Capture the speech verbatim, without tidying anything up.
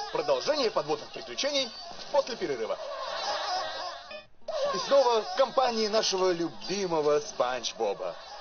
Продолжение подводных приключений после перерыва. И снова в компании нашего любимого Спанч Боба.